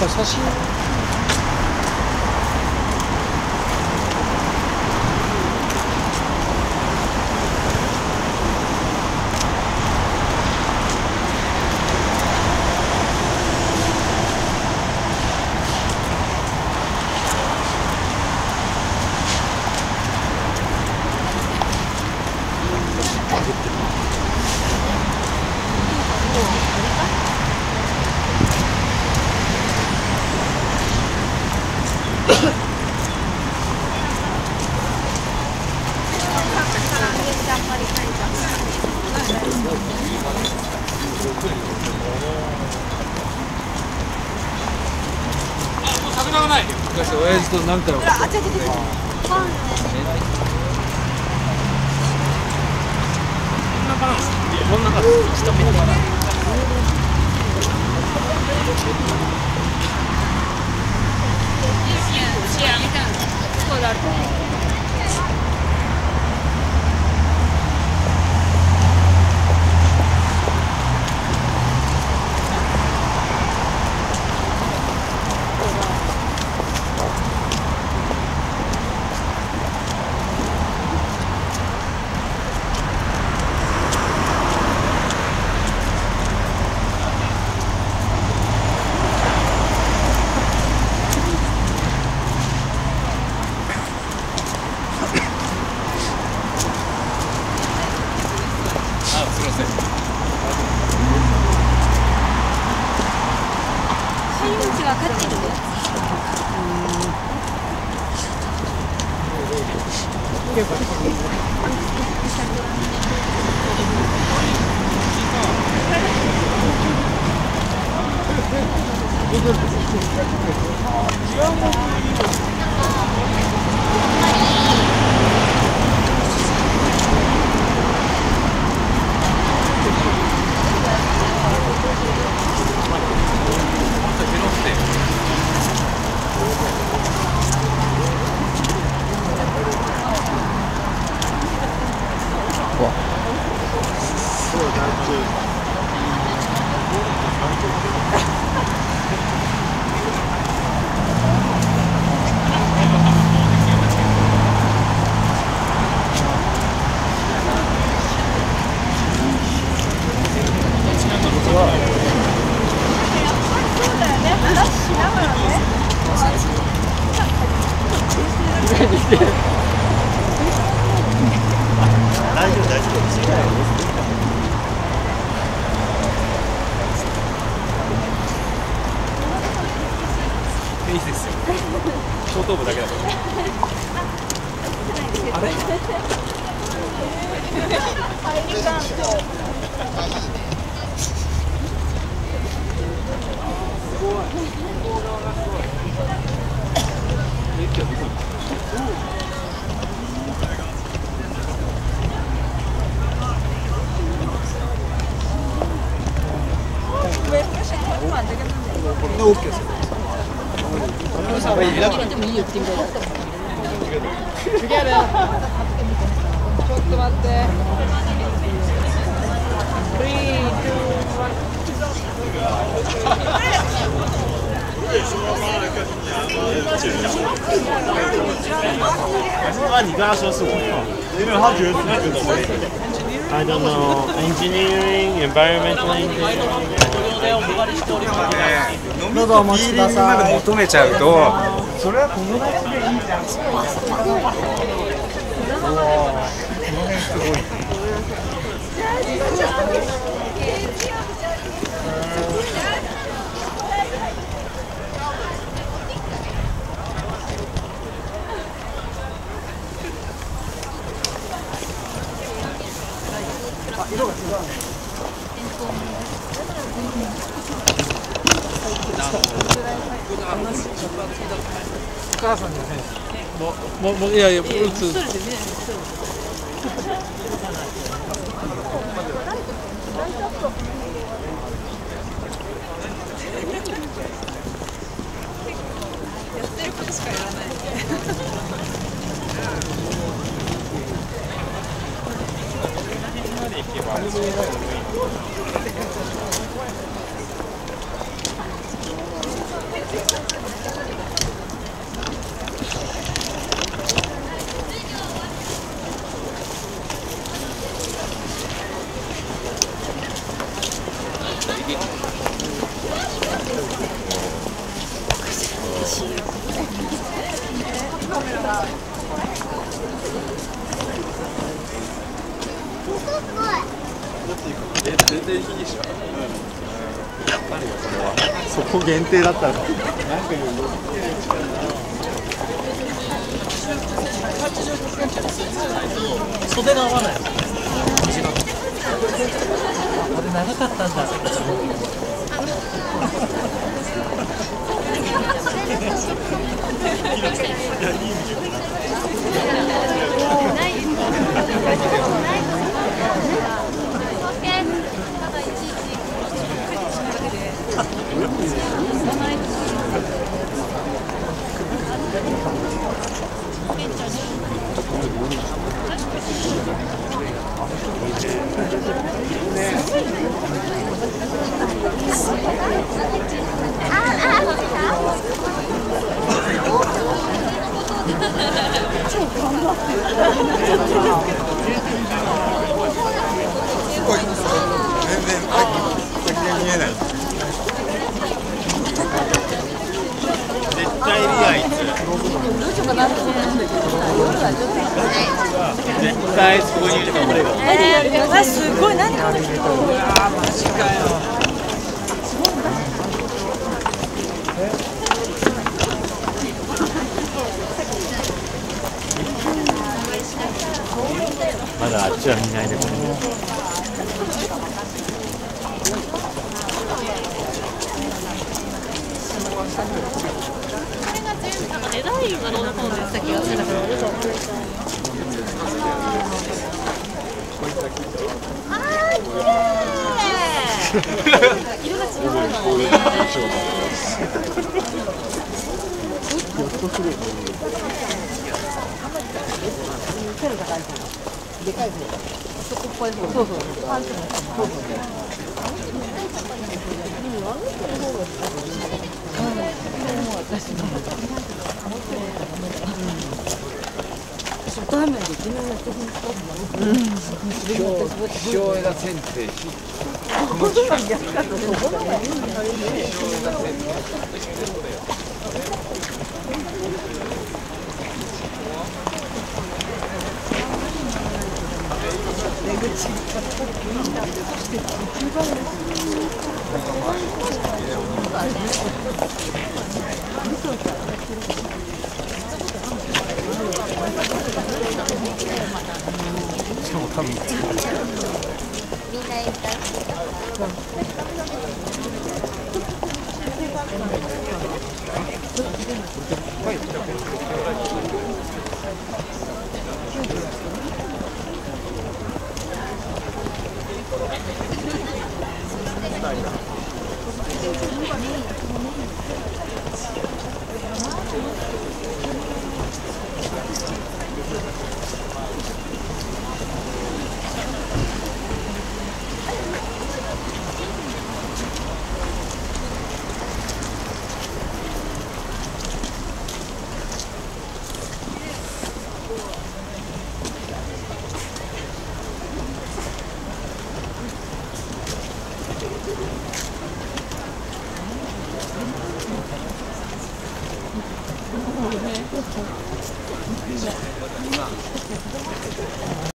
か写真桜がない。 昔親父と何回も。 こんな感じ。下見てもらう。後頭部だけだから。あれ？ 那你跟他说是我放，因为他觉得是 I don't know engineering, environmental engineering。 喉をお持ちください。求めちゃうと、それは友達でいいじゃん。この辺すごい。色が違うね。お母さんじゃない。もういやいや、ブルーツ。 やってることしかやらない。 全然いいでしょ。やっぱりこれはそこ限定だったらなんか袖が合わない。短く。これ長かったんだ。 全然見えない。 絶対リアイツ。絶対そこにいると思う。 すごい、何これ。 マジかよ。 まだあっちは見ないでこれ。 デザインがどうのこうの言ってた気がする。色が違うの。でかい方。そこっぽい方。そうそう。パンツの下も。そうそう。私の。初対面でいきなりやってくれたの。 塩枝剪定。 もちろん安かったです。 しかも多分みんな